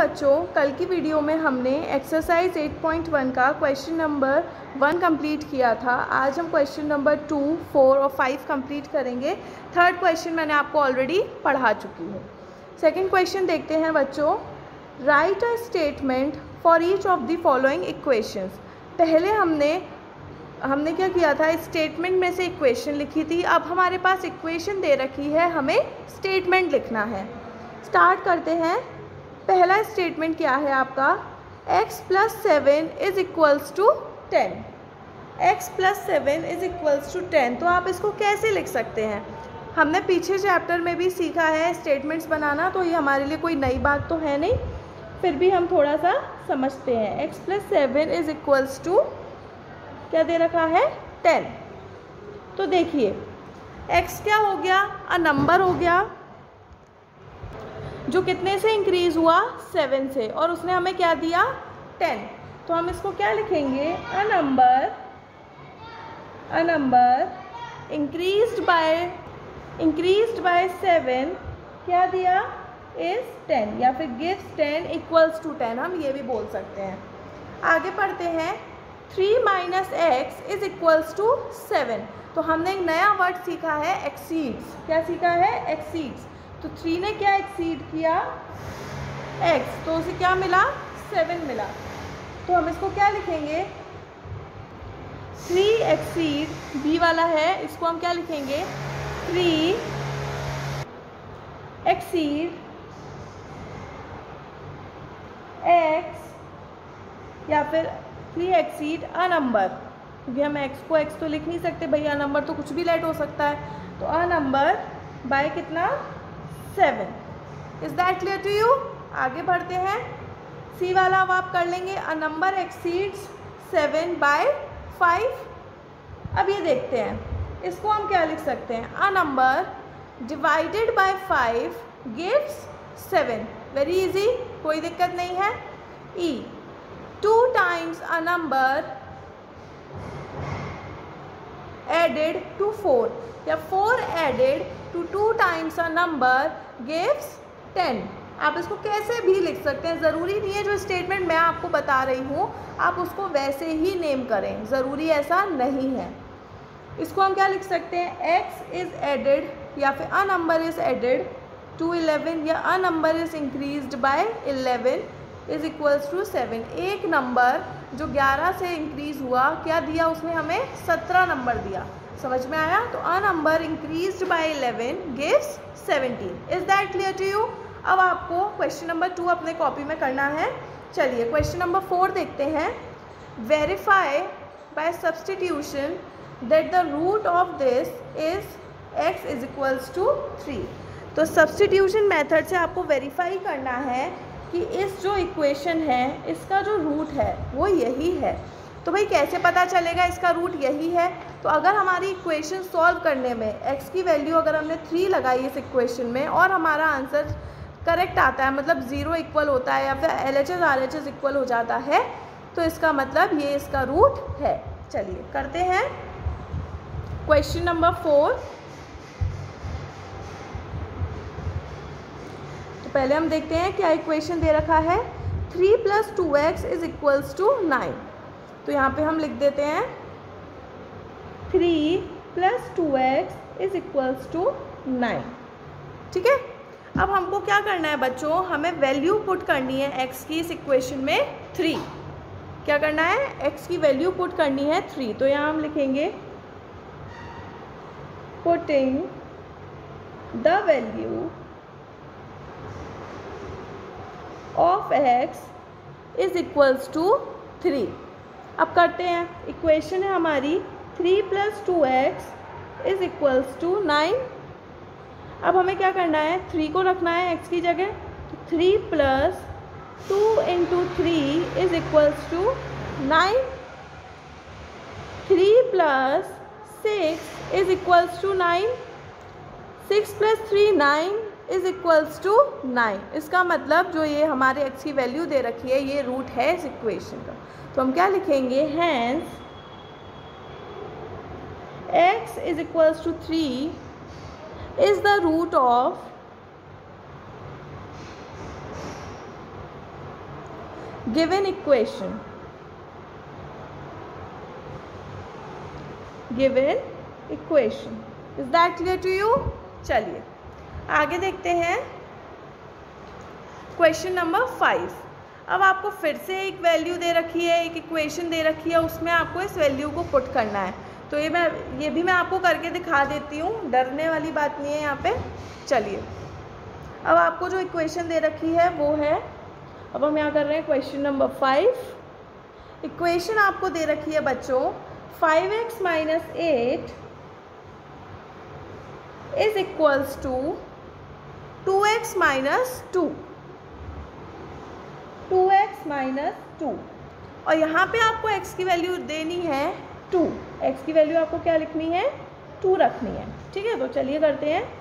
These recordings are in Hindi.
बच्चों, कल की वीडियो में हमने एक्सरसाइज 8.1 का क्वेश्चन नंबर 1 कंप्लीट किया था। आज हम क्वेश्चन नंबर 2, 4 और 5 कंप्लीट करेंगे। थर्ड क्वेश्चन मैंने आपको ऑलरेडी पढ़ा चुकी हूँ। सेकंड क्वेश्चन देखते हैं बच्चों। Write a statement for each of the following equations. पहले हमने क्या किया था, स्टेटमेंट में से इक्वेशन लिखी थी। अब हमारे पास इक्वेशन दे रखी है, हमें स्टेटमेंट लिखना है। स्टार्ट करते हैं। पहला स्टेटमेंट क्या है आपका, x + 7 = 10। x + 7 = 10। तो आप इसको कैसे लिख सकते हैं? हमने पीछे चैप्टर में भी सीखा है स्टेटमेंट्स बनाना, तो ये हमारे लिए कोई नई बात तो है नहीं, फिर भी हम थोड़ा सा समझते हैं। x + 7 = क्या दे रखा है, 10। तो देखिए x क्या हो गया, अ नंबर हो गया जो कितने से इंक्रीज़ हुआ, 7 से, और उसने हमें क्या दिया, 10। तो हम इसको क्या लिखेंगे, अ नंबर इंक्रीज्ड बाय 7 क्या दिया, इज 10, या फिर गिव्स 10 = 10, हम ये भी बोल सकते हैं। आगे पढ़ते हैं। 3 - x = 7। तो हमने एक नया वर्ड सीखा है, एक्सीड्स। क्या सीखा है, एक्सीड्स। तो 3 ने क्या एक्सीड किया, x, तो उसे क्या मिला, 7 मिला। तो हम इसको क्या लिखेंगे, 3 एक्सीड, b वाला है, इसको हम क्या लिखेंगे, 3 एक्सीड x, या फिर 3 एक्सीड अ नंबर, क्योंकि हम x को x तो लिख नहीं सकते भैया, नंबर तो कुछ भी लेट हो सकता है। तो अ नंबर बाय कितना, 7। Is that clear to you? आगे बढ़ते हैं। सी वाला अब आप कर लेंगे, अ नंबर एक्सीड्स 7 बाय 5। अब ये देखते हैं, इसको हम क्या लिख सकते हैं, a number divided by 5 gives 7। Very easy, कोई दिक्कत नहीं है। ई 2 times a number added to 4, या 4 added to 2 times a number gives 10। आप इसको कैसे भी लिख सकते हैं, ज़रूरी नहीं है जो स्टेटमेंट मैं आपको बता रही हूँ आप उसको वैसे ही नेम करें, ज़रूरी ऐसा नहीं है। इसको हम क्या लिख सकते हैं, x इज़ एडेड, या फिर a number is added to 11, या a number is increased by 11 = 7। एक नंबर जो 11 से इंक्रीज़ हुआ, क्या दिया उसने हमें, 17 नंबर दिया। समझ में आया? तो a number increased by 11 gives 17। Is that clear to you? अब आपको क्वेश्चन नंबर 2 अपने कॉपी में करना है। चलिए क्वेश्चन नंबर 4 देखते हैं। Verify by substitution that the root of this is x = 3। तो सब्सटीट्यूशन मेथड से आपको वेरीफाई करना है कि इस जो इक्वेशन है इसका जो रूट है वो यही है। तो भाई कैसे पता चलेगा इसका रूट यही है? तो अगर हमारी इक्वेशन सॉल्व करने में x की वैल्यू अगर हमने 3 लगाई इस इक्वेशन में और हमारा आंसर करेक्ट आता है, मतलब 0 इक्वल होता है, या फिर LHS RHS इक्वल हो जाता है, तो इसका मतलब ये इसका रूट है। चलिए करते हैं क्वेश्चन नंबर 4। तो पहले हम देखते हैं क्या इक्वेशन दे रखा है। 3 + 2x = 9। तो यहाँ पे हम लिख देते हैं 3 + 2x = 9। ठीक है। अब हमको क्या करना है बच्चों, हमें वैल्यू पुट करनी है x की इस इक्वेशन में 3। क्या करना है, x की वैल्यू पुट करनी है 3। तो यहाँ हम लिखेंगे putting the value of x = 3। अब करते हैं, इक्वेशन है हमारी 3 + 2x = 9। अब हमें क्या करना है, 3 को रखना है x की जगह। तो 3 + 2 × 3 = 9। 3 + 6 = 9। 6 + 3 9 = 9। इसका मतलब जो ये हमारे x की वैल्यू दे रखी है ये रूट है इस इक्वेशन का। तो हम क्या लिखेंगे, hence x = 3 is the root of given equation, given equation. Is that clear to you? चलिए आगे देखते हैं क्वेश्चन नंबर 5। अब आपको फिर से एक वैल्यू दे रखी है, एक इक्वेशन दे रखी है, उसमें आपको इस वैल्यू को पुट करना है। तो ये भी मैं आपको करके दिखा देती हूँ, डरने वाली बात नहीं है यहाँ पे। चलिए अब आपको जो इक्वेशन दे रखी है वो है, अब हम यहाँ कर रहे हैं क्वेश्चन नंबर 5। इक्वेशन आपको दे रखी है बच्चों 5x minus 8 is equals to 2x minus 2, 2x minus 2, और यहाँ पे आपको x की वैल्यू देनी है 2। x की वैल्यू आपको क्या लिखनी है? 2 रखनी है। ठीक है, तो चलिए करते हैं।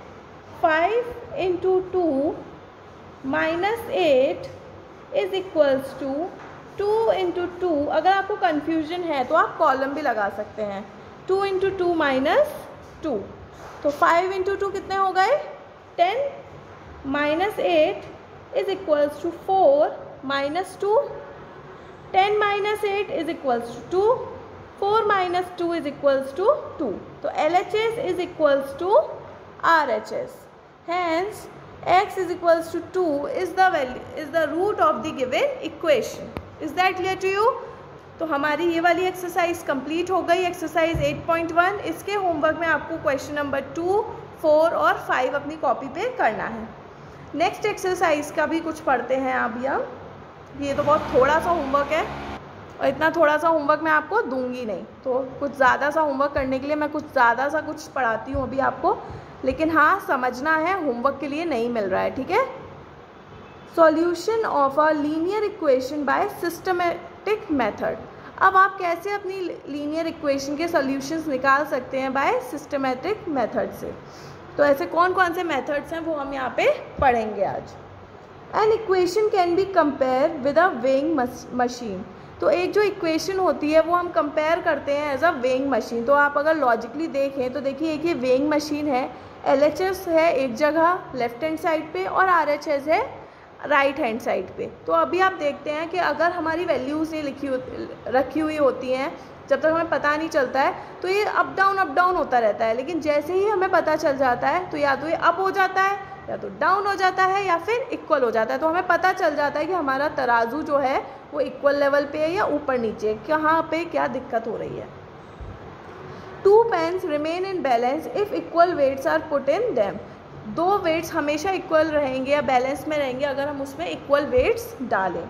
5 into 2 minus 8 is equals to 2 into 2। अगर आपको कन्फ्यूजन है तो आप कॉलम भी लगा सकते हैं। 2 इंटू 2 माइनस 2, तो 5 इंटू 2 कितने हो गए? 10 minus 8 is equals to 4 minus 2। 10 minus 8 is equals to 2, 4 minus 2 is equals to 2। तो LHS is equals to RHS। Hence x is equals to 2 is the root of the given equation. Is that clear to you? तो हमारी ये वाली एक्सरसाइज कंप्लीट हो गई, एक्सरसाइज 8.1। इसके होमवर्क में आपको क्वेश्चन नंबर 2, 4 और 5 अपनी कॉपी पे करना है। नेक्स्ट एक्सरसाइज का भी कुछ पढ़ते हैं अभी हम। ये तो बहुत थोड़ा सा होमवर्क है और इतना थोड़ा सा होमवर्क मैं आपको दूंगी नहीं, तो कुछ ज़्यादा सा होमवर्क करने के लिए मैं कुछ ज़्यादा सा कुछ पढ़ाती हूँ अभी आपको, लेकिन हाँ समझना है, होमवर्क के लिए नहीं मिल रहा है। ठीक है। Solution of a linear equation by systematic method. अब आप कैसे अपनी लीनियर इक्वेशन के सॉल्यूशंस निकाल सकते हैं बाय सिस्टमेटिक मेथड से। तो ऐसे कौन कौन से मेथड्स हैं वो हम यहाँ पे पढ़ेंगे आज। An equation can be compare with a weighing machine. तो एक जो इक्वेशन होती है वो हम कंपेयर करते हैं एज अ वेइंग मशीन। तो आप अगर लॉजिकली देखें तो देखिए एक ये वेइंग मशीन है, LHS है एक जगह लेफ्ट हैंड साइड पे और RHS है राइट हैंड साइड पे। तो अभी आप देखते हैं कि अगर हमारी वैल्यूज़ ये रखी हुई होती हैं, जब तक हमें पता नहीं चलता है तो ये अप डाउन होता रहता है, लेकिन जैसे ही हमें पता चल जाता है तो या तो ये अप हो जाता है या तो डाउन हो जाता है या फिर इक्वल हो जाता है। तो हमें पता चल जाता है कि हमारा तराजू जो है वो इक्वल लेवल पे है या ऊपर नीचे, कहाँ पे क्या दिक्कत हो रही है। 2 pans remain in balance if equal weights are put in them. 2 weights हमेशा इक्वल रहेंगे या बैलेंस में रहेंगे अगर हम उसमें इक्वल वेट्स डालें।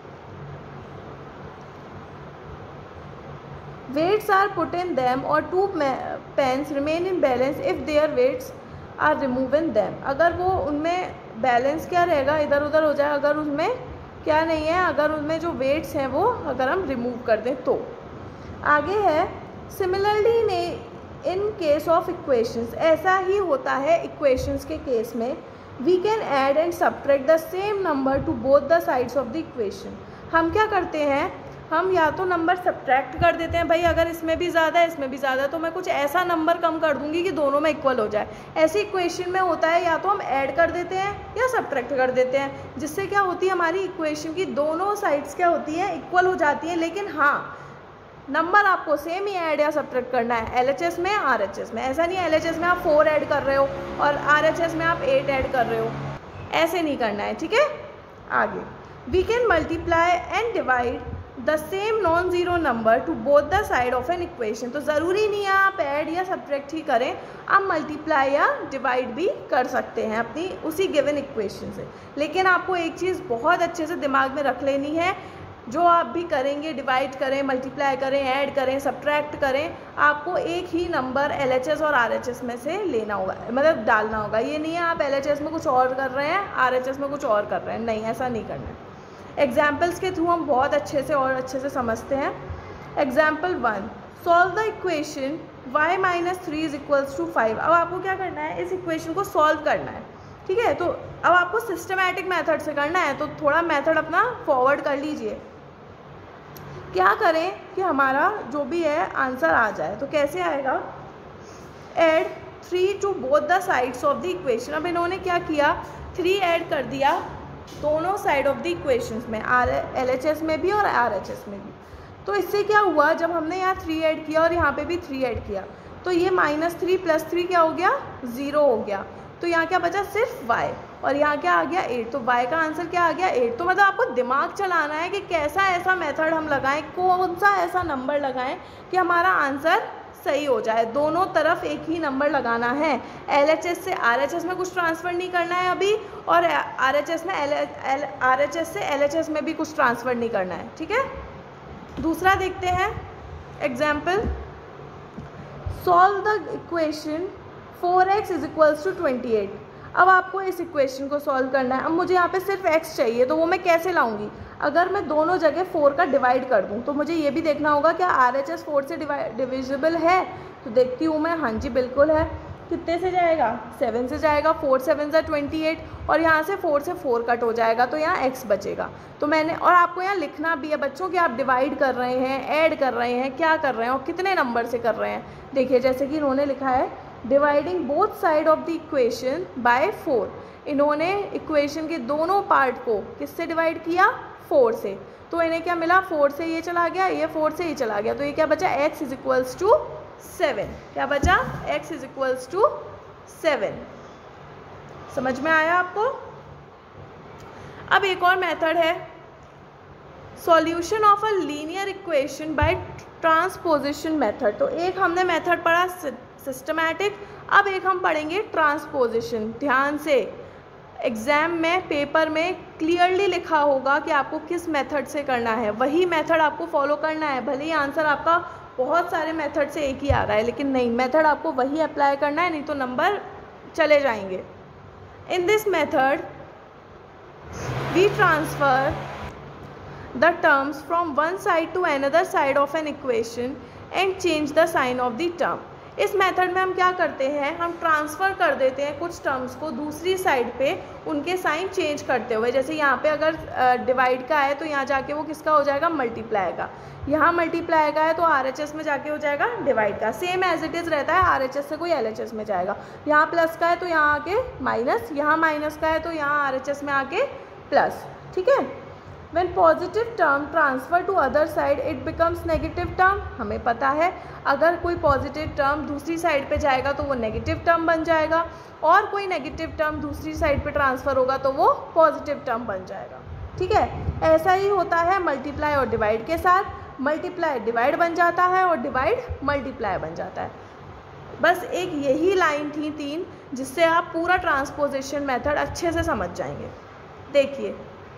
Weights are put in them और 2 pans remain in balance if their weights are remove in them. अगर वो उनमें बैलेंस क्या रहेगा, इधर उधर हो जाए, अगर उसमें क्या नहीं है, अगर उनमें जो वेट्स हैं वो अगर हम रिमूव कर दें तो। आगे है similarly in case of equations. ऐसा ही होता है इक्वेशंस के केस में। We can add and subtract the same number to both the sides of the equation. हम क्या करते हैं, हम या तो नंबर सब्ट्रैक्ट कर देते हैं, भाई अगर इसमें भी ज़्यादा है इसमें भी ज़्यादा है तो मैं कुछ ऐसा नंबर कम कर दूंगी कि दोनों में इक्वल हो जाए। ऐसी इक्वेशन में होता है या तो हम ऐड कर देते हैं या सब्ट्रैक्ट कर देते हैं, जिससे क्या होती है हमारी इक्वेशन की दोनों साइड्स क्या होती हैं, इक्वल हो जाती हैं। लेकिन हाँ नंबर आपको सेम ही ऐड या सब्ट्रैक्ट करना है, LHS में RHS में। ऐसा नहीं है LHS में आप 4 ऐड कर रहे हो और RHS में आप 8 ऐड कर रहे हो, ऐसे नहीं करना है। ठीक है। आगे we can multiply and divide the same non zero number to both the side of an equation. तो ज़रूरी नहीं है आप ऐड या सब्ट्रैक्ट ही करें, आप मल्टीप्लाई या डिवाइड भी कर सकते हैं अपनी उसी गिवन इक्वेशन से। लेकिन आपको एक चीज़ बहुत अच्छे से दिमाग में रख लेनी है, जो आप भी करेंगे, डिवाइड करें, मल्टीप्लाई करें, ऐड करें, सब्ट्रैक्ट करें, आपको एक ही नंबर LHS और RHS में से लेना होगा, मतलब डालना होगा। ये नहीं है आप LHS में कुछ और कर रहे हैं RHS में कुछ और कर रहे हैं, नहीं, ऐसा नहीं करना है। एग्जाम्पल्स के थ्रू हम बहुत अच्छे से और अच्छे से समझते हैं। Example 1, solve the equation y minus 3 is equals to 5। अब आपको क्या करना है, इस इक्वेशन को सॉल्व करना है। ठीक है, तो अब आपको सिस्टमैटिक मेथड से करना है, तो थोड़ा मेथड अपना फॉरवर्ड कर लीजिए। क्या करें कि हमारा जो भी है आंसर आ जाए। तो कैसे आएगा, add 3 to both the sides of the equation. अब इन्होंने क्या किया, 3 ऐड कर दिया दोनों साइड ऑफ द इक्वेशंस में, LHS में भी और RHS में भी। तो इससे क्या हुआ, जब हमने यहाँ 3 ऐड किया और यहाँ पे भी 3 ऐड किया तो ये -3 + 3 क्या हो गया, 0 हो गया। तो यहाँ क्या बचा, सिर्फ y, और यहाँ क्या आ गया 8। तो y का आंसर क्या आ गया 8। तो मतलब आपको दिमाग चलाना है कि कैसा ऐसा मेथड हम लगाएं, कौन सा ऐसा नंबर लगाएं कि हमारा आंसर सही हो जाए। दोनों तरफ एक ही नंबर लगाना है। LHS से RHS में कुछ ट्रांसफ़र नहीं करना है अभी, और RHS से LHS में भी कुछ ट्रांसफ़र नहीं करना है, ठीक है। दूसरा देखते हैं example, solve the equation 4x = 28। अब आपको इस इक्वेशन को सॉल्व करना है। अब मुझे यहाँ पे सिर्फ x चाहिए, तो वो मैं कैसे लाऊंगी, अगर मैं दोनों जगह 4 का डिवाइड कर दूँ तो मुझे ये भी देखना होगा क्या RHS 4 से डिविजिबल है। तो देखती हूँ मैं, हाँ जी बिल्कुल है। कितने से जाएगा, 7 से जाएगा, 4 7 = 28, और यहाँ से 4 से 4 कट हो जाएगा तो यहाँ x बचेगा। तो मैंने, और आपको यहाँ लिखना भी है बच्चों कि आप डिवाइड कर रहे हैं, ऐड कर रहे हैं, क्या कर रहे हैं और कितने नंबर से कर रहे हैं। देखिए जैसे कि इन्होंने लिखा है dividing both side of the equation by 4। इन्होंने इक्वेशन के दोनों पार्ट को किससे डिवाइड किया, 4 से। तो इन्हें क्या मिला, 4 से ये चला गया, ये 4 से ये चला गया, तो ये क्या बचा, x = 7। क्या बचा, x = 7। समझ में आया आपको। अब एक और मेथड है, solution of a linear equation by transposition method. तो एक हमने मेथड पढ़ा सिस्टमैटिक, अब एक हम पढ़ेंगे ट्रांसपोजिशन। ध्यान से, एग्ज़ाम में पेपर में क्लियरली लिखा होगा कि आपको किस मेथड से करना है, वही मेथड आपको फॉलो करना है। भले ही आंसर आपका बहुत सारे मेथड से एक ही आ रहा है, लेकिन नहीं, मेथड आपको वही अप्लाई करना है, नहीं तो नंबर चले जाएंगे। In this method we transfer the terms from one side to another side of an equation and change the sign of the term. इस मेथड में हम क्या करते हैं, हम ट्रांसफ़र कर देते हैं कुछ टर्म्स को दूसरी साइड पे, उनके साइन चेंज करते हुए। जैसे यहाँ पे अगर डिवाइड का है तो यहाँ जाके वो किसका हो जाएगा, मल्टीप्लाई का। यहाँ मल्टीप्लाई का है तो RHS में जाके हो जाएगा डिवाइड का। सेम एज इट इज़ रहता है, RHS से कोई LHS में जाएगा। यहाँ प्लस का है तो यहाँ आके माइनस, यहाँ माइनस का है तो यहाँ RHS में आके प्लस, ठीक है। When positive term transfer to other side it becomes negative term। हमें पता है अगर कोई पॉजिटिव टर्म दूसरी साइड पे जाएगा तो वो नेगेटिव टर्म बन जाएगा, और कोई नेगेटिव टर्म दूसरी साइड पे ट्रांसफ़र होगा तो वो पॉजिटिव टर्म बन जाएगा, ठीक है। ऐसा ही होता है मल्टीप्लाई और डिवाइड के साथ। मल्टीप्लाई डिवाइड बन जाता है और डिवाइड मल्टीप्लाई बन जाता है। बस एक यही लाइन थी 3, जिससे आप पूरा ट्रांसपोजिशन मेथड अच्छे से समझ जाएंगे। देखिए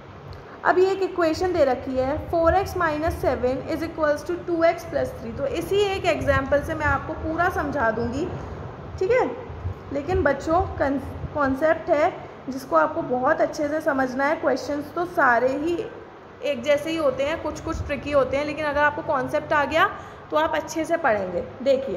अब ये एक इक्वेशन दे रखी है 4x - 7 = 2x + 3। तो इसी एक एग्जाम्पल से मैं आपको पूरा समझा दूंगी, ठीक है। लेकिन बच्चों कॉन्सेप्ट है जिसको आपको बहुत अच्छे से समझना है। क्वेश्चंस तो सारे ही एक जैसे ही होते हैं, कुछ कुछ ट्रिकी होते हैं, लेकिन अगर आपको कॉन्सेप्ट आ गया तो आप अच्छे से पढ़ेंगे। देखिए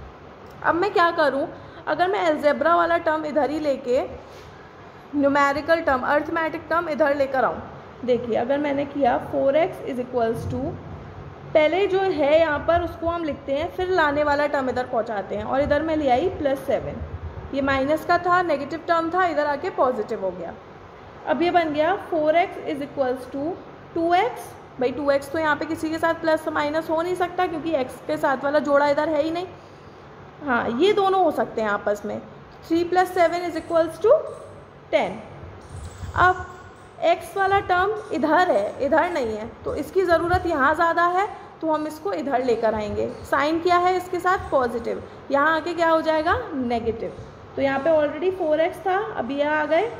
अब मैं क्या करूं, अगर मैं अलजेब्रा वाला टर्म इधर ही लेके न्यूमेरिकल टर्म, अर्थमेटिक टर्म इधर लेकर आऊँ। देखिए अगर मैंने किया 4x = पहले जो है यहाँ पर उसको हम लिखते हैं, फिर लाने वाला टर्म इधर पहुँचाते हैं, और इधर मैं ले आई +7। ये माइनस का था, नेगेटिव टर्म था, इधर आके पॉजिटिव हो गया। अब ये बन गया 4x = 2x। भाई 2x तो यहाँ पे किसी के साथ प्लस माइनस हो नहीं सकता, क्योंकि x के साथ वाला जोड़ा इधर है ही नहीं। हाँ ये दोनों हो सकते हैं आपस में। 3 + 7 = 10। अब x वाला टर्म इधर है, इधर नहीं है, तो इसकी ज़रूरत यहाँ ज़्यादा है, तो हम इसको इधर लेकर आएंगे। साइन क्या है इसके साथ, पॉजिटिव, यहाँ आके क्या हो जाएगा, नेगेटिव। तो यहाँ पे ऑलरेडी 4x था, अब ये आ गए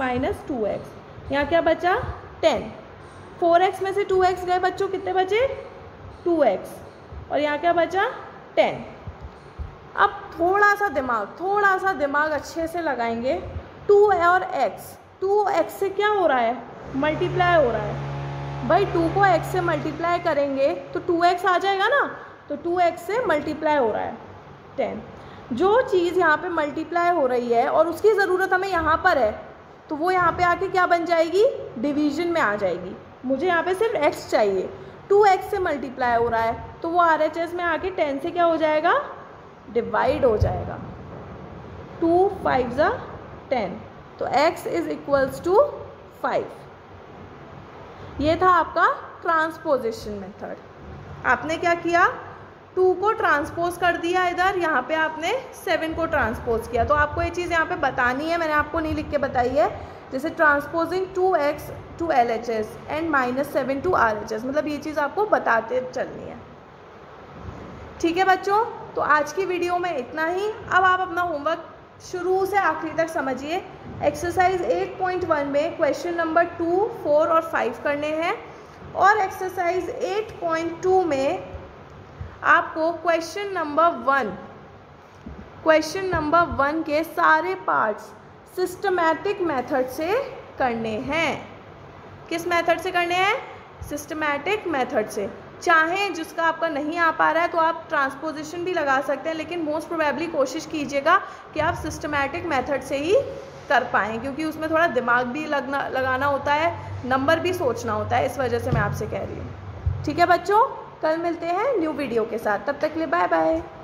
-2x। यहाँ क्या बचा, 10। 4x में से 2x गए बच्चों, कितने बचे, 2x, और यहाँ क्या बचा, 10। अब थोड़ा सा दिमाग अच्छे से लगाएंगे। 2 और x, 2x से क्या हो रहा है, मल्टीप्लाई हो रहा है। भाई 2 को x से मल्टीप्लाई करेंगे तो 2x आ जाएगा ना, तो 2x से मल्टीप्लाई हो रहा है 10। जो चीज़ यहाँ पे मल्टीप्लाई हो रही है और उसकी ज़रूरत हमें यहाँ पर है, तो वो यहाँ पे आके क्या बन जाएगी, डिवीजन में आ जाएगी। मुझे यहाँ पे सिर्फ x चाहिए, 2x से मल्टीप्लाई हो रहा है, तो वो RHS में आके 10 से क्या हो जाएगा, डिवाइड हो जाएगा। 2 5 = 10, तो x = 5। ये था आपका ट्रांसपोजिशन मेथड। आपने क्या किया, 2 को ट्रांसपोज कर दिया इधर, यहाँ पे आपने 7 को ट्रांसपोज किया। तो आपको ये चीज़ यहाँ पे बतानी है, मैंने आपको नहीं लिख के बताई है। जैसे transposing 2x to LHS and -7 to RHS, मतलब ये चीज़ आपको बताते चलनी है। ठीक है बच्चों, तो आज की वीडियो में इतना ही। अब आप अपना होमवर्क शुरू से आखिरी तक समझिए। एक्सरसाइज 8.1 में क्वेश्चन नंबर 2, 4 और 5 करने हैं, और एक्सरसाइज 8.2 में आपको क्वेश्चन नंबर 1 के सारे पार्ट्स सिस्टमैटिक मेथड से करने हैं। किस मेथड से करने हैं? सिस्टमैटिक मेथड से। चाहे जिसका आपका नहीं आ पा रहा है तो आप ट्रांसपोजिशन भी लगा सकते हैं, लेकिन मोस्ट प्रोबेबली कोशिश कीजिएगा कि आप सिस्टमैटिक मेथड से ही कर पाएँ, क्योंकि उसमें थोड़ा दिमाग भी लगाना होता है, नंबर भी सोचना होता है। इस वजह से मैं आपसे कह रही हूँ। ठीक है बच्चों, कल मिलते हैं न्यू वीडियो के साथ, तब तक के लिए बाय बाय।